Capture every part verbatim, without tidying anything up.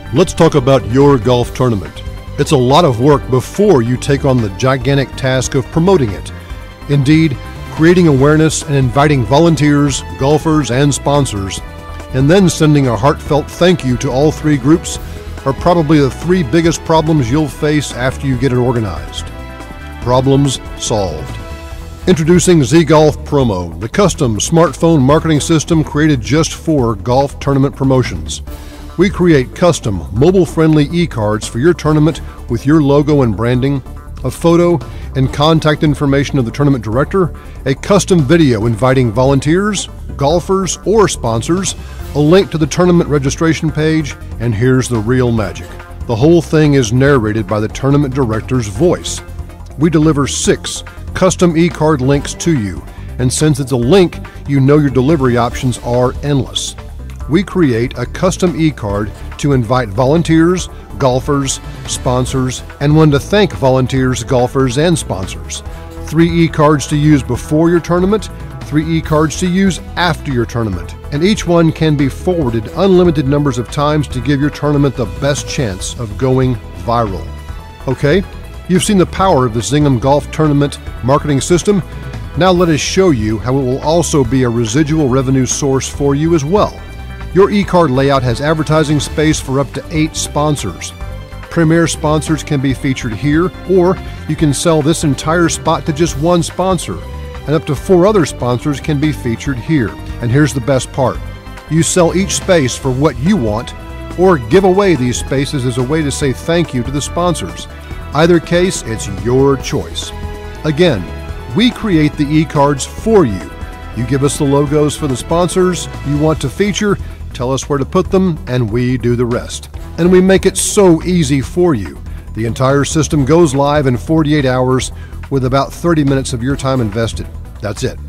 Let's talk about your golf tournament. It's a lot of work before you take on the gigantic task of promoting it. Indeed, creating awareness and inviting volunteers, golfers, and sponsors, and then sending a heartfelt thank you to all three groups are probably the three biggest problems you'll face after you get it organized. Problems solved. Introducing Z-Golf Promo, the custom smartphone marketing system created just for golf tournament promotions. We create custom, mobile-friendly e-cards for your tournament with your logo and branding, a photo and contact information of the tournament director, a custom video inviting volunteers, golfers, or sponsors, a link to the tournament registration page, and here's the real magic. The whole thing is narrated by the tournament director's voice. We deliver six custom e-card links to you, and since it's a link, you know your delivery options are endless. We create a custom e-card to invite volunteers, golfers, sponsors, and one to thank volunteers, golfers, and sponsors. Three e-cards to use before your tournament, three e-cards to use after your tournament, and each one can be forwarded unlimited numbers of times to give your tournament the best chance of going viral. Okay, you've seen the power of the Zingham Golf Tournament marketing system. Now let us show you how it will also be a residual revenue source for you as well. Your e-card layout has advertising space for up to eight sponsors. Premier sponsors can be featured here, or you can sell this entire spot to just one sponsor, and up to four other sponsors can be featured here. And here's the best part. You sell each space for what you want, or give away these spaces as a way to say thank you to the sponsors. Either case, it's your choice. Again, we create the e-cards for you. You give us the logos for the sponsors you want to feature, tell us where to put them, and we do the rest. And we make it so easy for you. The entire system goes live in forty-eight hours with about thirty minutes of your time invested. That's it.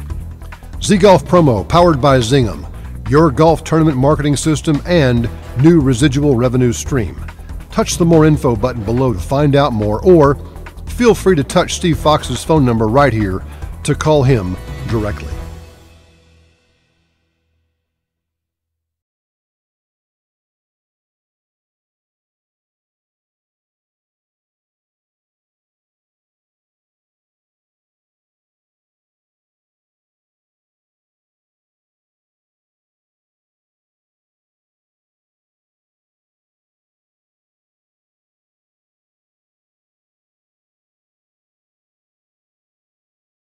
Z-Golf Promo, powered by Zingham, your golf tournament marketing system and new residual revenue stream. Touch the More Info button below to find out more, or feel free to touch Steve Fox's phone number right here to call him directly.